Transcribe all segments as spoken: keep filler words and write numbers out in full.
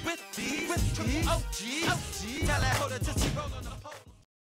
with these, with triple O Gs. O Gs. Tell that hoe to just roll on the pole.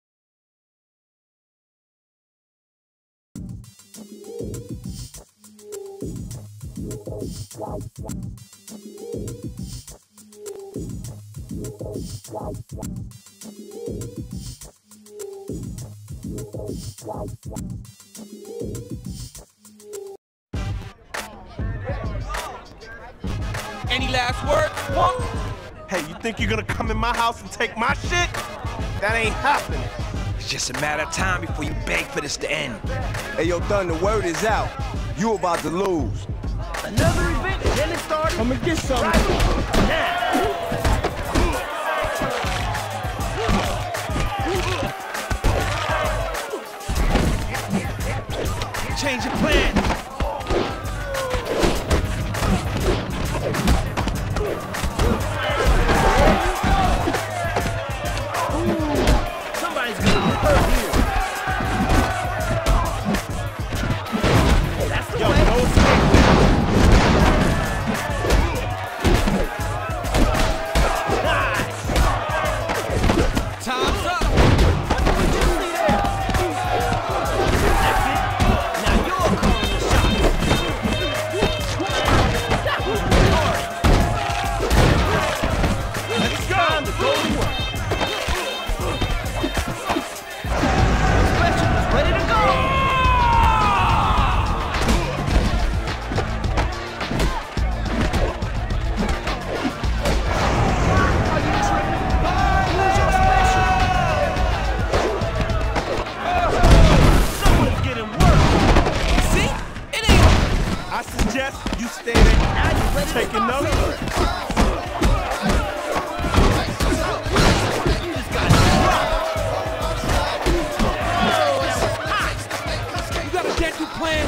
Any last words, punk? Hey, you think you're gonna come in my house and take my shit? That ain't happening. It's just a matter of time before you beg for this to end. Hey, yo, Thun, the word is out. You about to lose. Another event, then it started. I'm gonna get some. Right now. Change your plan. Somebody's gonna get hurt here. That's the Yo, way. no escape. Nice. Time's up. What did we just see there? That's it. Now you're calling the shots. That was hard. Let's go. Time to go to work. Special is ready to go. Are you tripping? Who's your special? Someone's getting work. See? It ain't. I suggest you stay there. Now you ready to Taking go. notes? You just got dropped. Oh, that was hot. You got a dental plan?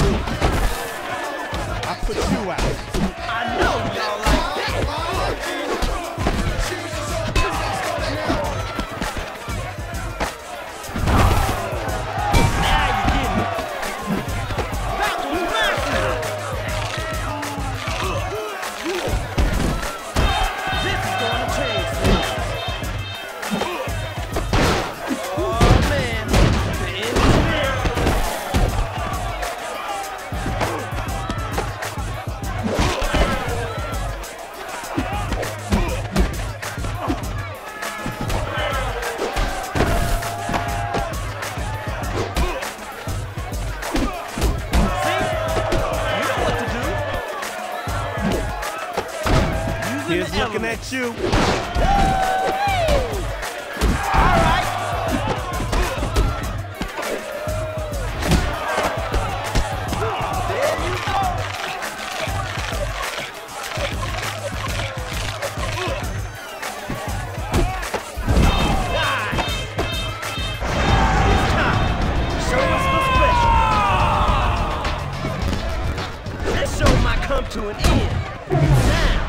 I put you out. I know y'all like that. Now you get it. That was massive. This is going to change things. Oh man, the end is near. Here's looking at you. To an end. Now.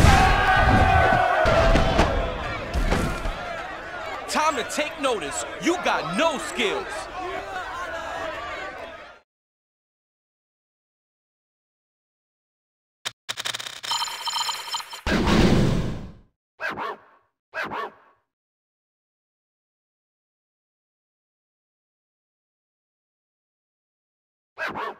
Time to take notice. You got no skills. Wow.